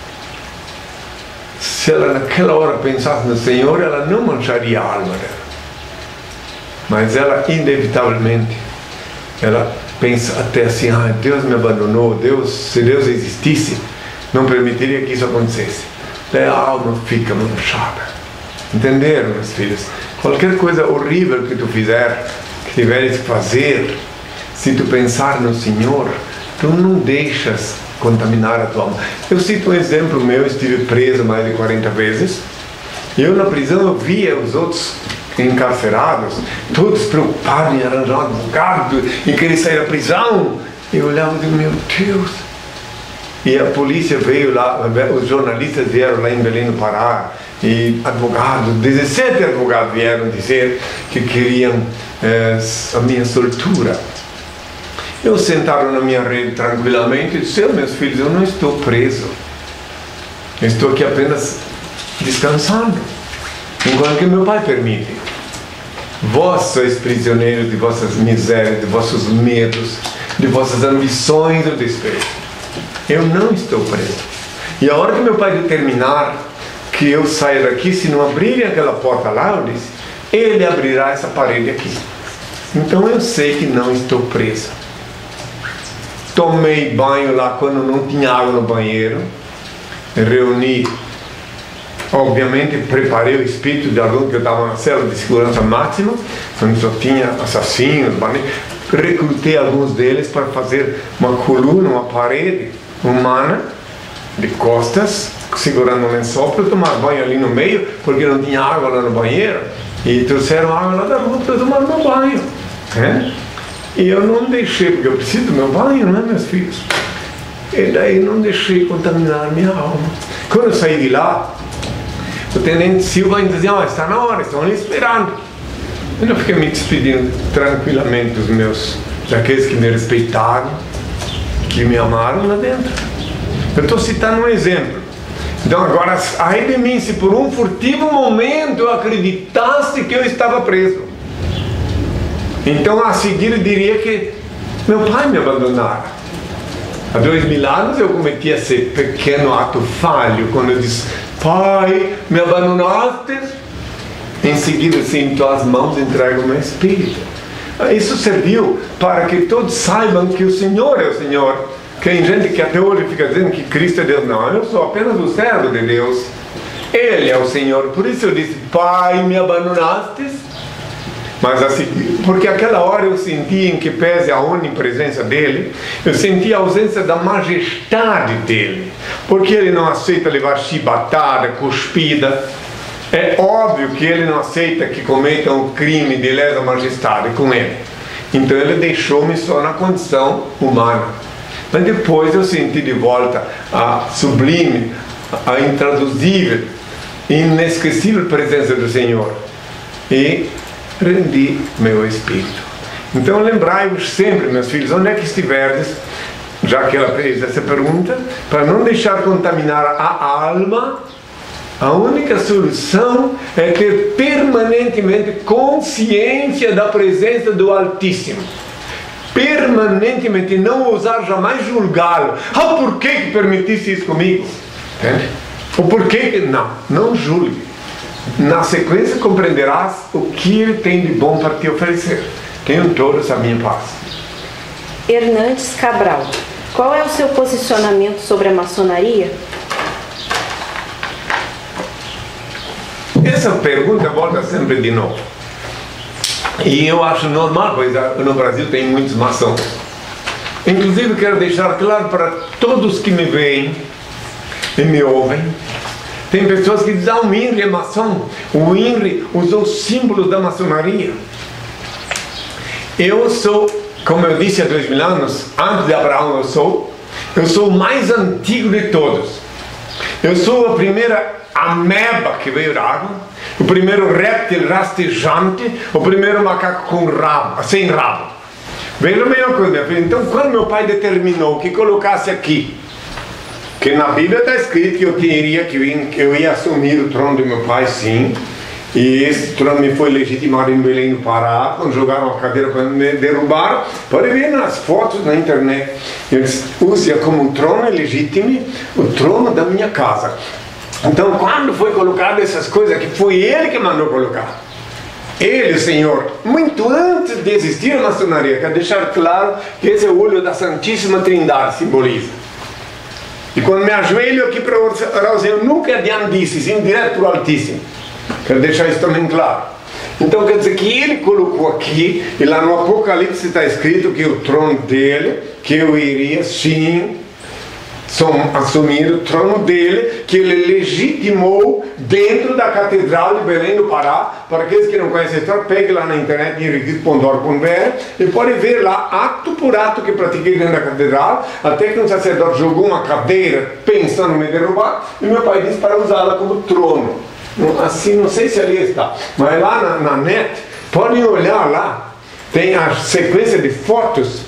se ela naquela hora pensasse no Senhor, ela não mancharia a alma dela. Mas ela, inevitavelmente, ela pensa até assim, Deus me abandonou, se Deus existisse, não permitiria que isso acontecesse. Daí a alma fica manchada. Entenderam, meus filhos? Qualquer coisa horrível que tu fizer, que tiveres que fazer, se tu pensar no Senhor, tu não deixas contaminar a tua alma. Eu cito um exemplo meu, estive preso mais de 40 vezes, e eu na prisão eu via os outros encarcerados, todos preocupados em arranjar um advogado, em querer sair da prisão. Eu olhava e digo, meu Deus. E a polícia veio lá, os jornalistas vieram lá em Belém do Pará, e advogados, 17 advogados vieram dizer que queriam a minha soltura. Eu sentado na minha rede tranquilamente e disse, meus filhos, eu não estou preso. Eu estou aqui apenas descansando. enquanto que meu Pai permite. Vós sois prisioneiros de vossas misérias, de vossos medos, de vossas ambições ou desejos. Eu não estou preso. E a hora que meu Pai determinar que eu saia daqui, se não abrirem aquela porta lá, eu disse, Ele abrirá essa parede aqui. Então eu sei que não estou preso. Tomei banho lá quando não tinha água no banheiro. Reuni, obviamente preparei o espírito de aluno que eu estava na célula de segurança máxima, onde só tinha assassinos, recrutei alguns deles para fazer uma coluna, uma parede humana de costas, segurando um lençol para eu tomar banho ali no meio, porque não tinha água lá no banheiro, e trouxeram água lá da rua para eu tomar meu banho, né? E eu não deixei, porque eu preciso do meu banho, não é, meus filhos? E daí não deixei contaminar minha alma. Quando eu saí de lá, o tenente Silva ainda dizia, está na hora, estão ali esperando. Eu fiquei me despedindo tranquilamente dos meus, daqueles que me respeitaram, que me amaram lá dentro. Eu estou citando um exemplo. Então agora, ai de mim, se por um furtivo momento eu acreditasse que eu estava preso. Então a seguir eu diria que meu pai me abandonara. Há 2000 anos eu cometi esse pequeno ato falho, quando eu disse, Pai, me abandonaste? Em seguida, sinto as mãos e entrego o meu espírito. Isso serviu para que todos saibam que o Senhor é o Senhor. Tem gente que até hoje fica dizendo que Cristo é Deus. Não, eu sou apenas o servo de Deus. Ele é o Senhor. Por isso eu disse, Pai, me abandonaste? Mas assim, porque aquela hora eu senti, em que pese a onipresença dele, eu senti a ausência da majestade dele, porque ele não aceita levar chibatada, cuspida. É óbvio que ele não aceita que cometam um crime de lesa majestade com ele. Então ele deixou-me só na condição humana. Mas depois eu senti de volta a sublime, a intraduzível, inesquecível presença do Senhor. E rendi meu espírito. Então lembrai-vos sempre, meus filhos, onde é que estiverdes, já que ela fez essa pergunta, para não deixar contaminar a alma. A única solução é ter permanentemente consciência da presença do Altíssimo. Permanentemente, não ousar jamais julgá-lo. Por que permitisse isso comigo? Entende? Ou por que? Não julgue. Na sequência compreenderás o que ele tem de bom para te oferecer. Tenham todos a minha paz. Hernandes Cabral, qual é o seu posicionamento sobre a maçonaria? Essa pergunta volta sempre de novo. E eu acho normal, pois no Brasil tem muitos maçons. Inclusive quero deixar claro para todos que me veem e me ouvem. Tem pessoas que dizem, o INRI é maçom. O INRI usou símbolos da maçonaria. Eu sou, como eu disse há 2000 anos, antes de Abraão eu sou o mais antigo de todos. Eu sou a primeira ameba que veio da água, o primeiro réptil rastejante, o primeiro macaco com rabo, sem rabo. Veja a mesma coisa, minha filha. Então, quando meu pai determinou que colocasse aqui, que na Bíblia está escrito que eu ia assumir o trono de meu pai, sim. E esse trono me foi legitimado em Belém do Pará, quando jogaram a cadeira para me derrubar. Pode ver nas fotos na internet. Eles usam como um trono legítimo o trono da minha casa. Então, quando foi colocado essas coisas aqui, foi ele que mandou colocar. Ele, Senhor, muito antes de existir a maçonaria, quer deixar claro que esse é o olho da Santíssima Trindade, simboliza. E quando me ajoelho aqui para orar, eu nunca adiante disse, sim, direto para o Altíssimo. Quero deixar isso também claro. Então quer dizer que ele colocou aqui, e lá no Apocalipse está escrito que o trono dele, que eu iria sim assumir o trono dele, que ele legitimou dentro da Catedral de Belém do Pará. Para aqueles que não conhecem a história, pegue lá na internet, henriquito.org.br, e pode ver lá, ato por ato que pratiquei dentro da Catedral, até que um sacerdote jogou uma cadeira pensando em me derrubar, e meu pai disse para usá-la como trono. Assim, não sei se ali está, mas lá na net, podem olhar lá, tem a sequência de fotos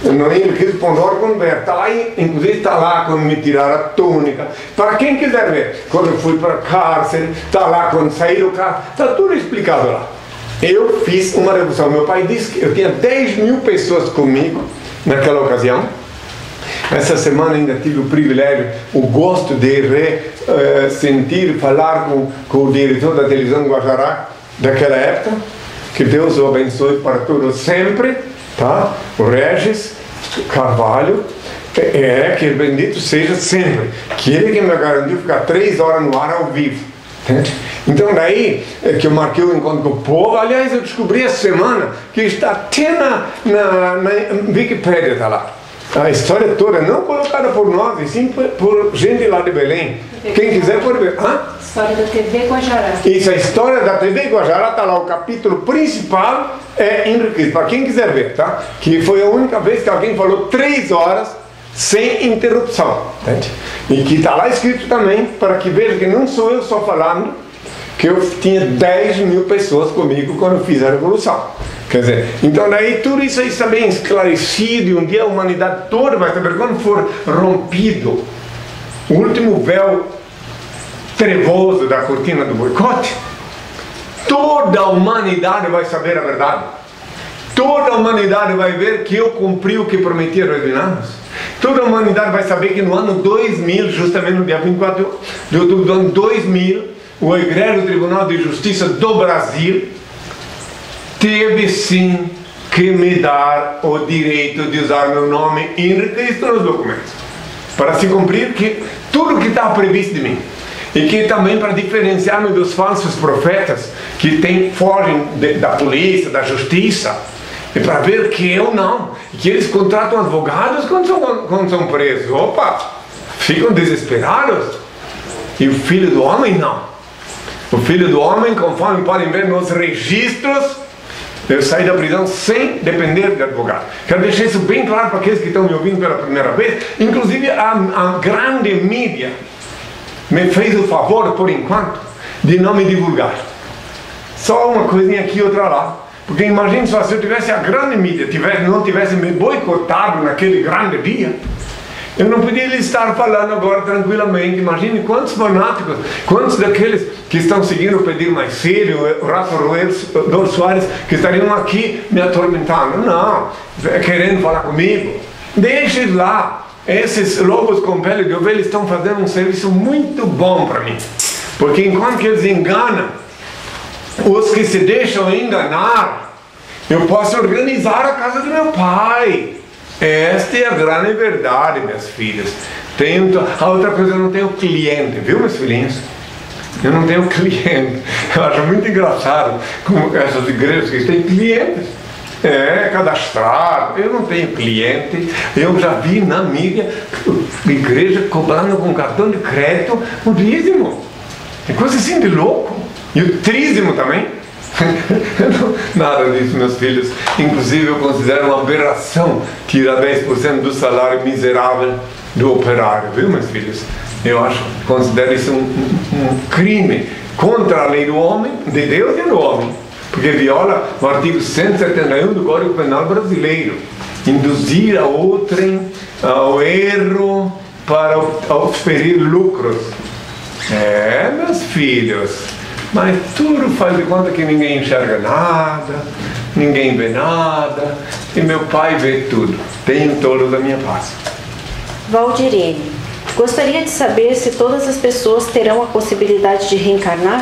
no Henry Cristo Pondor Converso. Está lá, inclusive está lá quando me tiraram a túnica. Para quem quiser ver, quando eu fui para a cárcere, está lá quando saí do carro, está tudo explicado lá. Eu fiz uma revolução. Meu pai disse que eu tinha 10 mil pessoas comigo naquela ocasião. Essa semana ainda tive o privilégio, o gosto de sentir, falar com o diretor da televisão Guajará daquela época. Que Deus o abençoe para todos sempre, tá? O Regis Carvalho, que bendito seja sempre. Que ele que me garantiu ficar 3 horas no ar ao vivo. Entende? Então daí que eu marquei o encontro com o povo. Aliás, eu descobri essa semana que está até na Wikipédia, está lá. A história toda, não colocada por nós, e sim por gente lá de Belém. Quem quiser pode ver. História da TV Guajará. Isso, a história da TV Guajará está lá, o capítulo principal é Henry Cristo, para quem quiser ver, tá? Que foi a única vez que alguém falou 3 horas sem interrupção, entende? E que está lá escrito também, para que veja que não sou eu só falando, que eu tinha 10 mil pessoas comigo quando eu fiz a Revolução. Quer dizer, então daí tudo isso aí está bem esclarecido, e um dia a humanidade toda vai saber, quando for rompido o último véu trevoso da cortina do boicote, toda a humanidade vai saber a verdade. Toda a humanidade vai ver que eu cumpri o que prometi aos reinados. Toda a humanidade vai saber que no ano 2000, justamente no dia 24 de outubro do ano 2000, o Egrégio Tribunal de Justiça do Brasil teve sim que me dar o direito de usar meu nome Henry Cristo nos documentos, para se cumprir que tudo que está previsto de mim, e que também para diferenciar-me dos falsos profetas que fogem da polícia, da justiça, e para ver que eu não, que eles contratam advogados quando são presos. Opa, ficam desesperados. E o Filho do Homem não. O Filho do Homem, conforme podem ver nos registros, eu saí da prisão sem depender de advogado. Quero deixar isso bem claro para aqueles que estão me ouvindo pela primeira vez. Inclusive a grande mídia me fez o favor, por enquanto, de não me divulgar. Só uma coisinha aqui e outra lá. Porque imagine só, se eu tivesse a grande mídia, não tivesse me boicotado naquele grande dia, eu não poderia estar falando agora tranquilamente. Imagine quantos fanáticos, quantos daqueles que estão seguindo o Pedir Mais Sério, o Rafa Roedor Soares, que estariam aqui me atormentando. Não, querendo falar comigo. Deixe lá. Esses lobos com pele de ovelha estão fazendo um serviço muito bom para mim. Porque enquanto que eles enganam os que se deixam enganar, eu posso organizar a casa do meu pai. Esta é a grande verdade, minhas filhas. A outra coisa, eu não tenho cliente, viu, meus filhinhos? Eu não tenho cliente. Eu acho muito engraçado como essas igrejas que têm clientes. Cadastrado. Eu não tenho cliente. Eu já vi na mídia igreja cobrando com cartão de crédito o dízimo. É coisa assim de louco. E o trízimo também. Nada disso, meus filhos. Inclusive eu considero uma aberração tirar 10% do salário miserável do operário, viu, meus filhos? Considero isso um crime contra a lei do homem, de Deus e do homem, porque viola o artigo 171 do Código Penal brasileiro, induzir a outrem ao erro para oferir lucros. Meus filhos, mas tudo faz de conta que ninguém enxerga nada, ninguém vê nada, e meu pai vê tudo. Tenho todos a minha paz. Valdirene, gostaria de saber se todas as pessoas terão a possibilidade de reencarnar?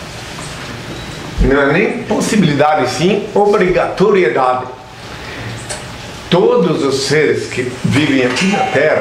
Não é nem possibilidade, sim obrigatoriedade. Todos os seres que vivem aqui na Terra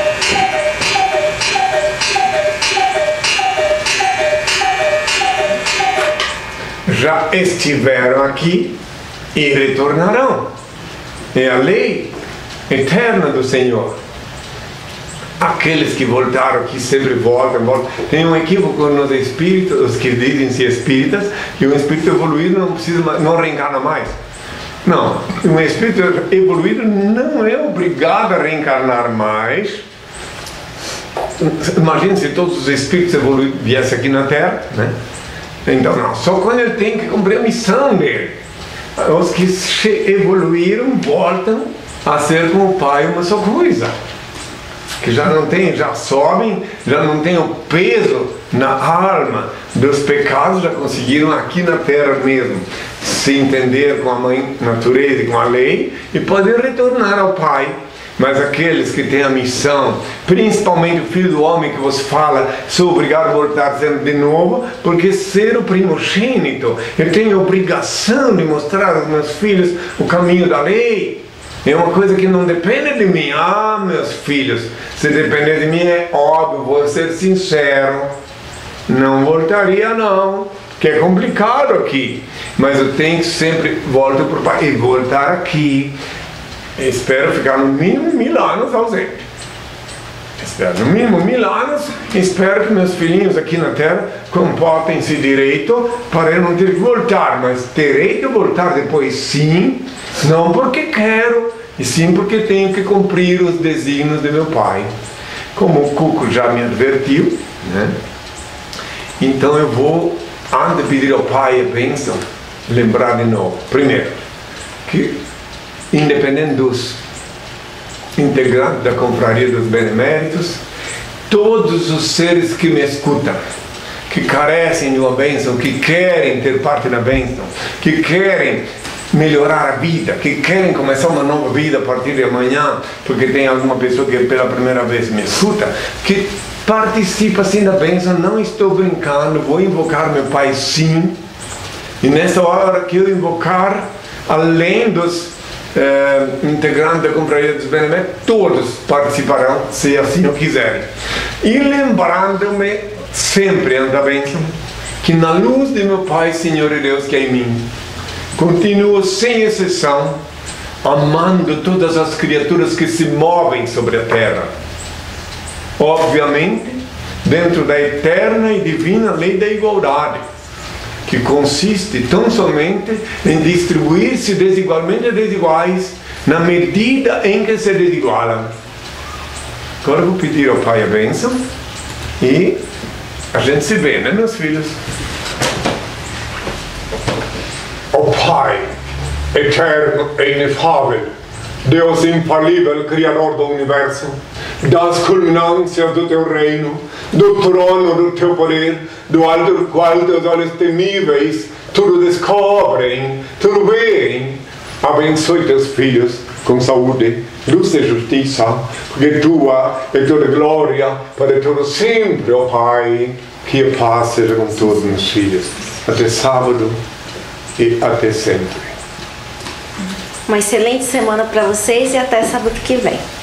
já estiveram aqui e retornarão. É a lei eterna do Senhor. Aqueles que voltaram aqui sempre voltam. Tem um equívoco nos espíritos, os que dizem-se espíritas, que um espírito evoluído não reencarna mais. Não, um espírito evoluído não é obrigado a reencarnar mais. Imagine se todos os espíritos evoluídos viessem aqui na Terra, né? Então não, só quando ele tem que cumprir a missão dele. Os que evoluíram voltam a ser com o Pai uma só coisa. Que já sobem, já não tem o peso na alma dos pecados, já conseguiram aqui na terra mesmo se entender com a mãe natureza e com a lei e podem retornar ao Pai. Mas aqueles que têm a missão, principalmente o Filho do Homem que vos fala, sou obrigado a voltar sempre de novo, porque ser o primogênito, eu tenho a obrigação de mostrar aos meus filhos o caminho da lei. É uma coisa que não depende de mim. Ah, meus filhos, se depender de mim é óbvio, vou ser sincero, não voltaria não, que é complicado aqui, mas eu tenho que sempre voltar para o Pai e voltar aqui. Espero ficar no mínimo 1000 anos ausente. Espero no mínimo 1000 anos. Espero que meus filhinhos aqui na terra comportem-se direito para eu não ter que voltar. Mas terei que voltar depois sim. Não porque quero, e sim porque tenho que cumprir os desígnios de meu Pai. Como o Cuco já me advertiu, né? Então eu vou, antes de pedir ao Pai a bênção, lembrar de novo. Primeiro, que independente dos integrantes da Confraria dos Beneméritos, todos os seres que me escutam, que carecem de uma bênção, que querem ter parte da bênção, que querem melhorar a vida, que querem começar uma nova vida a partir de amanhã, porque tem alguma pessoa que pela primeira vez me escuta, que participa assim da bênção, não estou brincando, vou invocar meu Pai sim, e nessa hora que eu invocar, além dos integrantes da Confraria dos Beneméritos, todos participarão, se assim o quiserem. E lembrando-me sempre da bênção, que na luz de meu Pai, Senhor e Deus que é em mim, continuo sem exceção, amando todas as criaturas que se movem sobre a terra. Obviamente, dentro da eterna e divina lei da igualdade, que consiste tão somente em distribuir-se desigualmente a desiguais na medida em que se desigualam. Agora vou pedir ao Pai a bênção e a gente se vê, né, meus filhos? Ó Pai, eterno e inefável, Deus infalível, Criador do Universo, das culminâncias do Teu reino, do trono do Teu poder, do alto do qual Teus olhos temíveis tudo descobrem, tudo veem. Abençoe Teus filhos com saúde, luz e justiça, porque Tua é toda glória para todo sempre, ó Pai. Que a paz seja com todos meus filhos, até sábado e até sempre. Uma excelente semana para vocês e até sábado que vem.